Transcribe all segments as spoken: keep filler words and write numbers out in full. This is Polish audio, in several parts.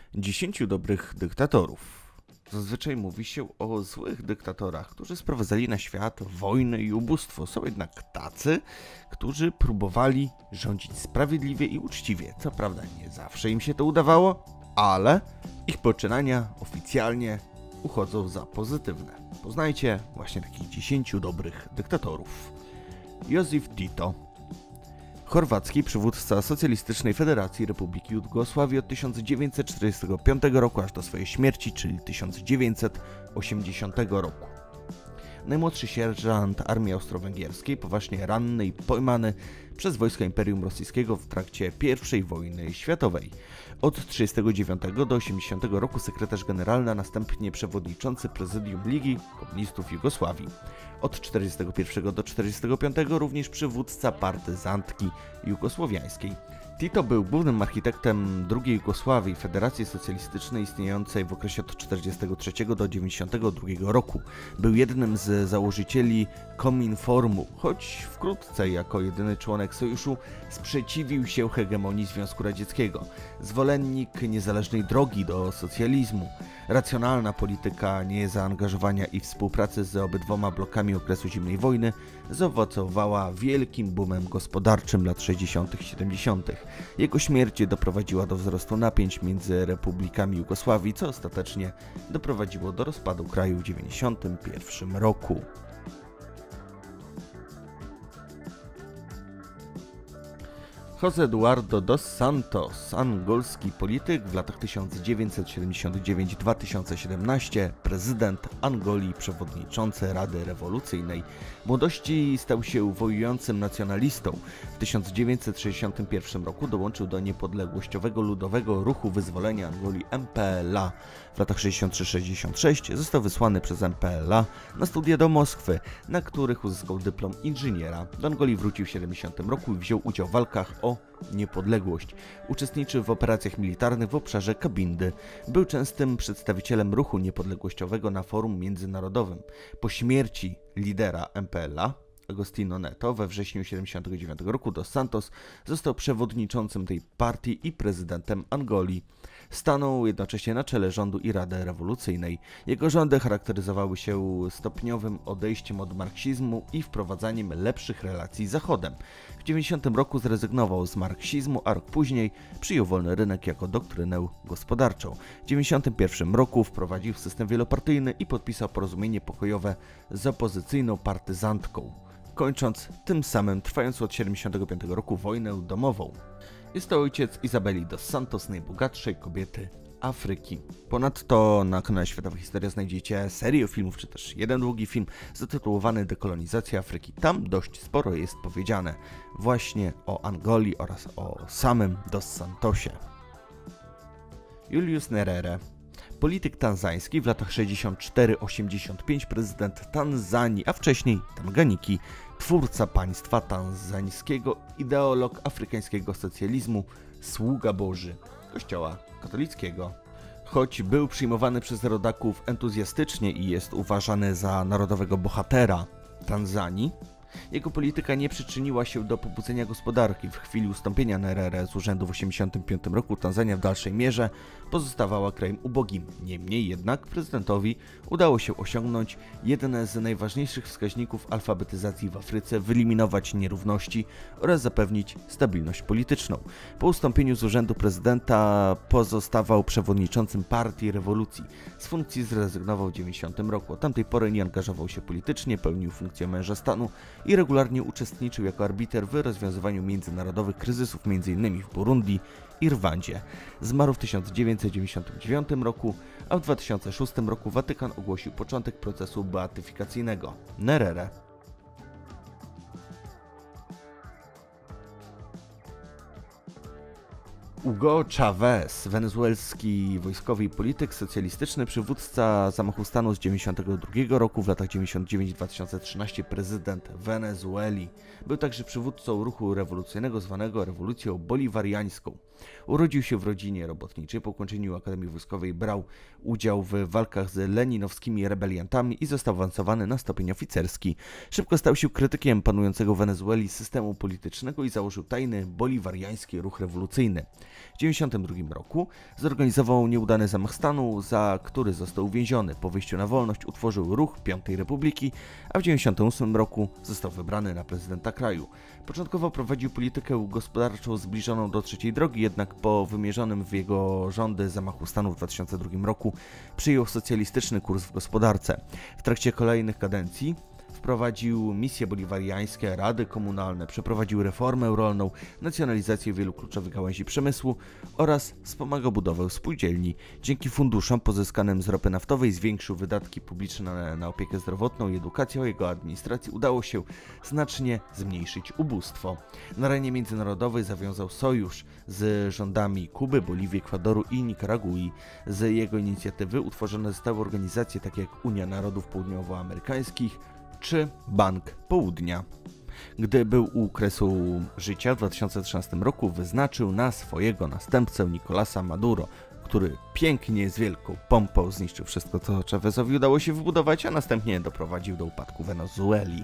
Dziesięciu dobrych dyktatorów. Zazwyczaj mówi się o złych dyktatorach, którzy sprowadzali na świat wojnę i ubóstwo. Są jednak tacy, którzy próbowali rządzić sprawiedliwie i uczciwie. Co prawda nie zawsze im się to udawało, ale ich poczynania oficjalnie uchodzą za pozytywne. Poznajcie właśnie takich dziesięciu dobrych dyktatorów. Józef Tito. Chorwacki przywódca Socjalistycznej Federacji Republiki Jugosławii od tysiąc dziewięćset czterdziestego piątego roku aż do swojej śmierci, czyli tysiąc dziewięćset osiemdziesiątego roku. Najmłodszy sierżant armii austro-węgierskiej, poważnie ranny i pojmany przez wojska Imperium Rosyjskiego w trakcie pierwszej wojny światowej. Od trzydziestego dziewiątego do osiemdziesiątego roku sekretarz generalny, a następnie przewodniczący prezydium Ligi Komunistów Jugosławii. Od czterdziestego pierwszego do czterdziestego piątego również przywódca partyzantki jugosłowiańskiej. Tito był głównym architektem drugiej Jugosławii, Federacji Socjalistycznej istniejącej w okresie od czterdziestego trzeciego do dziewięćdziesiątego drugiego roku. Był jednym z założycieli Kominformu, choć wkrótce jako jedyny członek sojuszu sprzeciwił się hegemonii Związku Radzieckiego. Zwolennik niezależnej drogi do socjalizmu, racjonalna polityka niezaangażowania i współpracy z obydwoma blokami okresu zimnej wojny zaowocowała wielkim boomem gospodarczym lat sześćdziesiątych i siedemdziesiątych. Jego śmierć doprowadziła do wzrostu napięć między republikami Jugosławii, co ostatecznie doprowadziło do rozpadu kraju w dziewięćdziesiątym pierwszym roku. José Eduardo dos Santos, angolski polityk w latach tysiąc dziewięćset siedemdziesiątym dziewiątym do dwa tysiące siedemnastego, prezydent Angolii, przewodniczący Rady Rewolucyjnej. W młodości stał się wojującym nacjonalistą. W tysiąc dziewięćset sześćdziesiątym pierwszym roku dołączył do niepodległościowego ludowego ruchu wyzwolenia Angolii M P L A. W latach sześćdziesiątym trzecim sześćdziesiątym szóstym został wysłany przez M P L A na studia do Moskwy, na których uzyskał dyplom inżyniera. Do Angolii wrócił w siedemdziesiątym roku i wziął udział w walkach o niepodległość. Uczestniczył w operacjach militarnych w obszarze Kabindy. Był częstym przedstawicielem ruchu niepodległościowego na forum międzynarodowym. Po śmierci lidera M P L A, Agostinho Neto, we wrześniu tysiąc dziewięćset siedemdziesiątego dziewiątego roku dos Santos został przewodniczącym tej partii i prezydentem Angolii. Stanął jednocześnie na czele rządu i Rady Rewolucyjnej. Jego rządy charakteryzowały się stopniowym odejściem od marksizmu i wprowadzaniem lepszych relacji z Zachodem. W tysiąc dziewięćset dziewięćdziesiątym roku zrezygnował z marksizmu, a rok później przyjął wolny rynek jako doktrynę gospodarczą. W tysiąc dziewięćset dziewięćdziesiątym pierwszym roku wprowadził system wielopartyjny i podpisał porozumienie pokojowe z opozycyjną partyzantką, kończąc tym samym trwającą od tysiąc dziewięćset siedemdziesiątego piątego roku wojnę domową. Jest to ojciec Izabeli dos Santos, najbogatszej kobiety Afryki. Ponadto na kanale Światowa Historia znajdziecie serię filmów, czy też jeden długi film zatytułowany Dekolonizacja Afryki. Tam dość sporo jest powiedziane właśnie o Angolii oraz o samym dos Santosie. Julius Nyerere. Polityk tanzański, w latach sześćdziesiątym czwartym do osiemdziesiątego piątego prezydent Tanzanii, a wcześniej Tanganiki, twórca państwa tanzańskiego, ideolog afrykańskiego socjalizmu, sługa Boży Kościoła katolickiego. Choć był przyjmowany przez rodaków entuzjastycznie i jest uważany za narodowego bohatera Tanzanii, jego polityka nie przyczyniła się do pobudzenia gospodarki. W chwili ustąpienia Nyerere z urzędu w tysiąc dziewięćset osiemdziesiątym piątym roku Tanzania w dalszej mierze pozostawała krajem ubogim. Niemniej jednak prezydentowi udało się osiągnąć jeden z najważniejszych wskaźników alfabetyzacji w Afryce, wyeliminować nierówności oraz zapewnić stabilność polityczną. Po ustąpieniu z urzędu prezydenta pozostawał przewodniczącym Partii Rewolucji. Z funkcji zrezygnował w tysiąc dziewięćset dziewięćdziesiątym roku. Od tamtej pory nie angażował się politycznie, pełnił funkcję męża stanu i regularnie uczestniczył jako arbiter w rozwiązywaniu międzynarodowych kryzysów, między innymi w Burundi i Rwandzie. Zmarł w tysiąc dziewięćset dziewięćdziesiątym dziewiątym roku, a w dwa tysiące szóstym roku Watykan ogłosił początek procesu beatyfikacyjnego Nyerere. Hugo Chávez, wenezuelski wojskowy i polityk, socjalistyczny przywódca zamachu stanu z tysiąc dziewięćset dziewięćdziesiątego drugiego roku, w latach dziewięćdziesiątym dziewiątym do dwa tysiące trzynastego prezydent Wenezueli. Był także przywódcą ruchu rewolucyjnego zwanego rewolucją boliwariańską. Urodził się w rodzinie robotniczej. Po ukończeniu Akademii Wojskowej brał udział w walkach z leninowskimi rebeliantami i został awansowany na stopień oficerski. Szybko stał się krytykiem panującego w Wenezueli systemu politycznego i założył tajny boliwariański ruch rewolucyjny. W dziewięćdziesiątym drugim roku zorganizował nieudany zamach stanu, za który został uwięziony. Po wyjściu na wolność utworzył ruch Piątej Republiki, a w dziewięćdziesiątym ósmym roku został wybrany na prezydenta kraju. Początkowo prowadził politykę gospodarczą zbliżoną do trzeciej drogi, jednak po wymierzonym w jego rządy zamachu stanu w dwa tysiące drugim roku przyjął socjalistyczny kurs w gospodarce. W trakcie kolejnych kadencji wprowadził misje boliwariańskie, rady komunalne, przeprowadził reformę rolną, nacjonalizację wielu kluczowych gałęzi przemysłu oraz wspomagał budowę spółdzielni. Dzięki funduszom pozyskanym z ropy naftowej zwiększył wydatki publiczne na, na opiekę zdrowotną i edukację. O jego administracji udało się znacznie zmniejszyć ubóstwo. Na arenie międzynarodowej zawiązał sojusz z rządami Kuby, Boliwii, Ekwadoru i Nikaragui. Z jego inicjatywy utworzone zostały organizacje takie jak Unia Narodów Południowoamerykańskich czy Bank Południa. Gdy był u kresu życia w dwa tysiące trzynastym roku, wyznaczył na swojego następcę Nicolasa Maduro, który pięknie, z wielką pompą zniszczył wszystko, co Chávezowi udało się wybudować, a następnie doprowadził do upadku Wenezueli.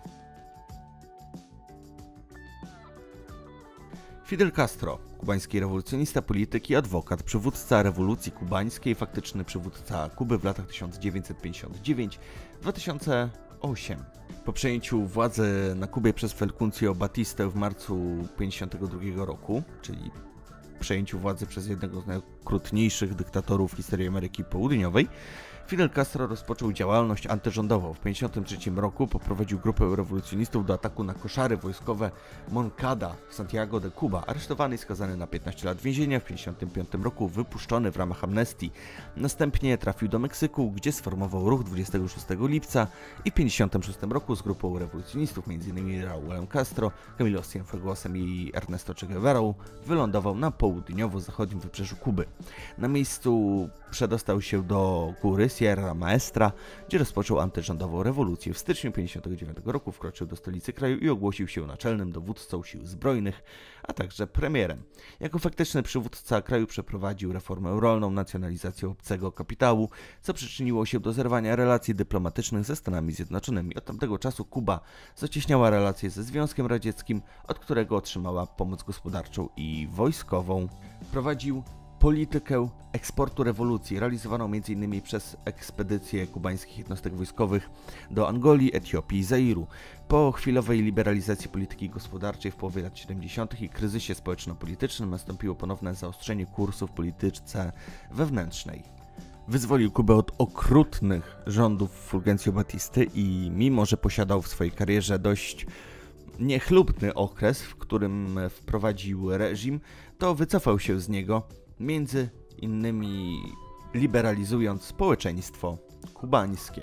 Fidel Castro, kubański rewolucjonista, polityk i adwokat, przywódca rewolucji kubańskiej, faktyczny przywódca Kuby w latach tysiąc dziewięćset pięćdziesiąt dziewięć do dwa tysiące ósmego. Po przejęciu władzy na Kubie przez Fulgencio Batistę w marcu tysiąc dziewięćset pięćdziesiątego drugiego roku, czyli przejęciu władzy przez jednego z najokrutniejszych dyktatorów w historii Ameryki Południowej, Fidel Castro rozpoczął działalność antyrządową. W tysiąc dziewięćset pięćdziesiątym trzecim roku poprowadził grupę rewolucjonistów do ataku na koszary wojskowe Moncada w Santiago de Cuba. Aresztowany i skazany na piętnaście lat więzienia, w tysiąc dziewięćset pięćdziesiątym piątym roku wypuszczony w ramach amnestii. Następnie trafił do Meksyku, gdzie sformował ruch dwudziestego szóstego lipca i w tysiąc dziewięćset pięćdziesiątym szóstym roku z grupą rewolucjonistów, m.in. Raulem Castro, Camilo Cienfuegosem i Ernesto Che Guevarą, wylądował na południowo-zachodnim wybrzeżu Kuby. Na miejscu przedostał się do góry Sierra Maestra, gdzie rozpoczął antyrządową rewolucję. W styczniu tysiąc dziewięćset pięćdziesiątego dziewiątego roku wkroczył do stolicy kraju i ogłosił się naczelnym dowódcą sił zbrojnych, a także premierem. Jako faktyczny przywódca kraju przeprowadził reformę rolną, nacjonalizację obcego kapitału, co przyczyniło się do zerwania relacji dyplomatycznych ze Stanami Zjednoczonymi. Od tamtego czasu Kuba zacieśniała relacje ze Związkiem Radzieckim, od którego otrzymała pomoc gospodarczą i wojskową. Prowadził politykę eksportu rewolucji, realizowaną między innymi przez ekspedycje kubańskich jednostek wojskowych do Angolii, Etiopii i Zairu. Po chwilowej liberalizacji polityki gospodarczej w połowie lat siedemdziesiątych i kryzysie społeczno-politycznym nastąpiło ponowne zaostrzenie kursu w polityce wewnętrznej. Wyzwolił Kubę od okrutnych rządów Fulgencio Batisty i mimo, że posiadał w swojej karierze dość niechlubny okres, w którym wprowadził reżim, to wycofał się z niego, między innymi liberalizując społeczeństwo kubańskie.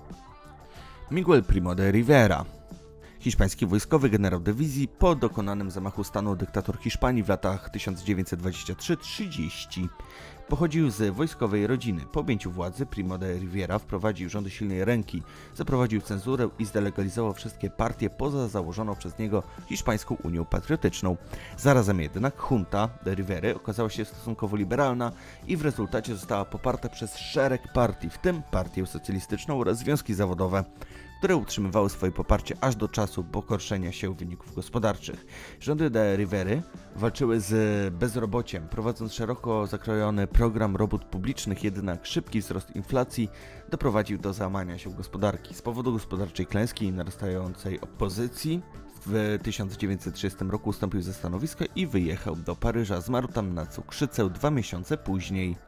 Miguel Primo de Rivera, hiszpański wojskowy generał dywizji, po dokonanym zamachu stanu dyktator Hiszpanii w latach tysiąc dziewięćset dwudziestym trzecim do trzydziestego. Pochodził z wojskowej rodziny. Po objęciu władzy Primo de Rivera wprowadził rządy silnej ręki, zaprowadził cenzurę i zdelegalizował wszystkie partie poza założoną przez niego Hiszpańską Unią Patriotyczną. Zarazem jednak junta de Rivery okazała się stosunkowo liberalna i w rezultacie została poparta przez szereg partii, w tym Partię Socjalistyczną oraz związki zawodowe, które utrzymywały swoje poparcie aż do czasu pogorszenia się wyników gospodarczych. Rządy de Rivery walczyły z bezrobociem, prowadząc szeroko zakrojony program robót publicznych, jednak szybki wzrost inflacji doprowadził do załamania się gospodarki. Z powodu gospodarczej klęski i narastającej opozycji w tysiąc dziewięćset trzydziestym roku ustąpił ze stanowiska i wyjechał do Paryża. Zmarł tam na cukrzycę dwa miesiące później.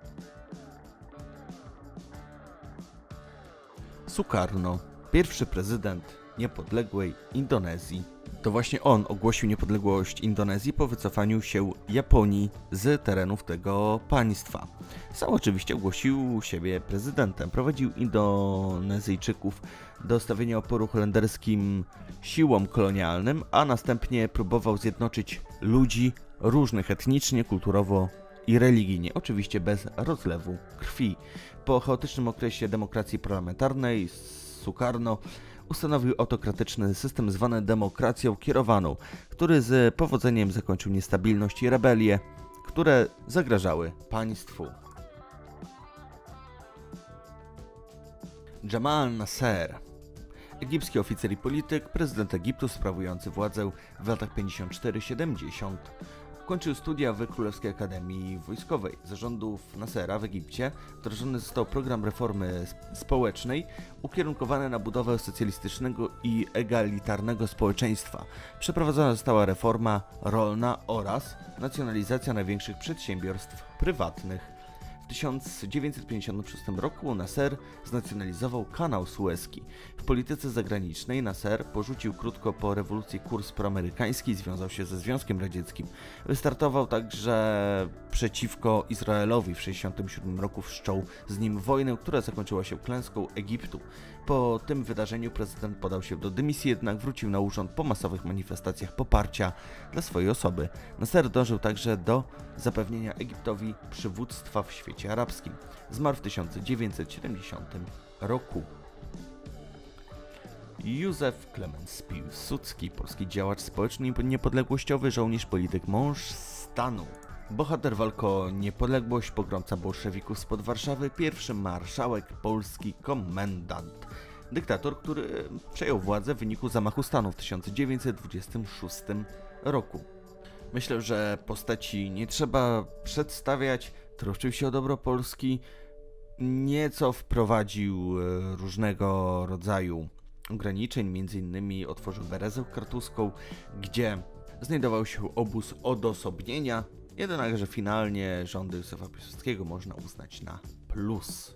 Sukarno, pierwszy prezydent niepodległej Indonezji. To właśnie on ogłosił niepodległość Indonezji po wycofaniu się Japonii z terenów tego państwa. Sam oczywiście ogłosił siebie prezydentem. Prowadził Indonezyjczyków do stawienia oporu holenderskim siłom kolonialnym, a następnie próbował zjednoczyć ludzi różnych etnicznie, kulturowo i religijnie, oczywiście bez rozlewu krwi. Po chaotycznym okresie demokracji parlamentarnej Sukarno ustanowił autokratyczny system zwany demokracją kierowaną, który z powodzeniem zakończył niestabilność i rebelie, które zagrażały państwu. Jamal Nasser, egipski oficer i polityk, prezydent Egiptu sprawujący władzę w latach pięćdziesiątym czwartym do siedemdziesiątego. Kończył studia w Królewskiej Akademii Wojskowej. Za rządów Nasera w Egipcie wdrożony został program reformy społecznej ukierunkowany na budowę socjalistycznego i egalitarnego społeczeństwa. Przeprowadzona została reforma rolna oraz nacjonalizacja największych przedsiębiorstw prywatnych. W tysiąc dziewięćset pięćdziesiątym szóstym roku Nasser znacjonalizował kanał sueski. W polityce zagranicznej Nasser porzucił krótko po rewolucji kurs proamerykański i związał się ze Związkiem Radzieckim. Wystartował także przeciwko Izraelowi. W tysiąc dziewięćset sześćdziesiątym siódmym roku wszczął z nim wojnę, która zakończyła się klęską Egiptu. Po tym wydarzeniu prezydent podał się do dymisji, jednak wrócił na urząd po masowych manifestacjach poparcia dla swojej osoby. Nasser dążył także do zapewnienia Egiptowi przywództwa w świecie arabskim. Zmarł w tysiąc dziewięćset siedemdziesiątym roku. Józef Klemens Piłsudski, polski działacz społeczny i niepodległościowy, żołnierz, polityk, mąż stanu. Bohater walk o niepodległość, pogromca bolszewików spod Warszawy, pierwszy marszałek Polski, komendant. Dyktator, który przejął władzę w wyniku zamachu stanu w tysiąc dziewięćset dwudziestym szóstym roku. Myślę, że postaci nie trzeba przedstawiać, troszczył się o dobro Polski, nieco wprowadził różnego rodzaju ograniczeń, między innymi otworzył Berezę Kartuską, gdzie znajdował się obóz odosobnienia, jednakże finalnie rządy Józefa Piłsudskiego można uznać na plus.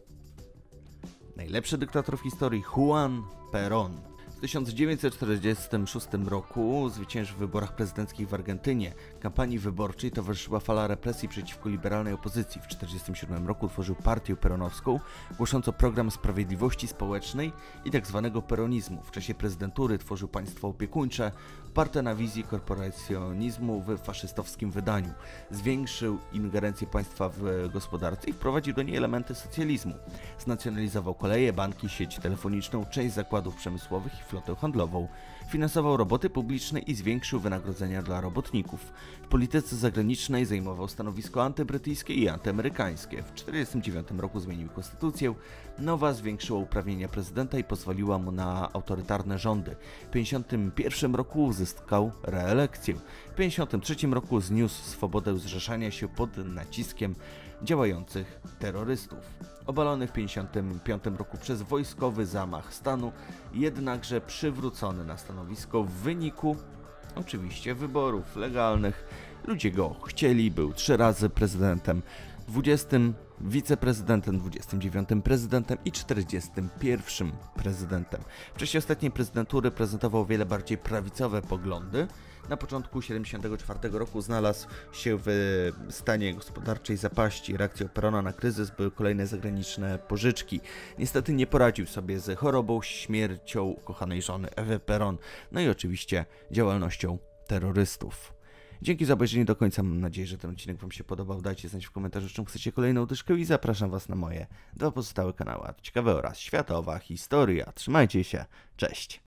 Najlepszy dyktator w historii Juan Perón. W tysiąc dziewięćset czterdziestym szóstym roku zwyciężył w wyborach prezydenckich w Argentynie. Kampanii wyborczej towarzyszyła fala represji przeciwko liberalnej opozycji. W tysiąc dziewięćset czterdziestym siódmym roku utworzył partię peronowską, głoszącą program sprawiedliwości społecznej i tzw. peronizmu. W czasie prezydentury tworzył państwo opiekuńcze, oparte na wizji korporacjonizmu w faszystowskim wydaniu. Zwiększył ingerencję państwa w gospodarce i wprowadził do niej elementy socjalizmu. Znacjonalizował koleje, banki, sieć telefoniczną, część zakładów przemysłowych i flotę handlową. Finansował roboty publiczne i zwiększył wynagrodzenia dla robotników. W polityce zagranicznej zajmował stanowisko antybrytyjskie i antyamerykańskie. W tysiąc dziewięćset czterdziestym dziewiątym roku zmienił konstytucję. Nowa zwiększyła uprawnienia prezydenta i pozwoliła mu na autorytarne rządy. W tysiąc dziewięćset pięćdziesiątym pierwszym roku uzyskał reelekcję. W tysiąc dziewięćset pięćdziesiątym trzecim roku zniósł swobodę zrzeszania się pod naciskiem działających terrorystów. Obalony w tysiąc dziewięćset pięćdziesiątym piątym roku przez wojskowy zamach stanu, jednakże przywrócony na stanowisko w wyniku oczywiście wyborów legalnych. Ludzie go chcieli, był trzy razy prezydentem, dwudziestym wiceprezydentem, dwudziestym dziewiątym prezydentem i czterdziestym pierwszym prezydentem. W czasie ostatniej prezydentury prezentował wiele bardziej prawicowe poglądy. Na początku tysiąc dziewięćset siedemdziesiątego czwartego roku znalazł się w stanie gospodarczej zapaści. Reakcją Perona na kryzys były kolejne zagraniczne pożyczki. Niestety nie poradził sobie z chorobą, śmiercią ukochanej żony Ewy Peron, no i oczywiście działalnością terrorystów. Dzięki za obejrzenie do końca, mam nadzieję, że ten odcinek Wam się podobał. Dajcie znać w komentarzu, czym chcecie kolejną dyszkę i zapraszam Was na moje dwa pozostałe kanały, ciekawe oraz światowa historia. Trzymajcie się, cześć!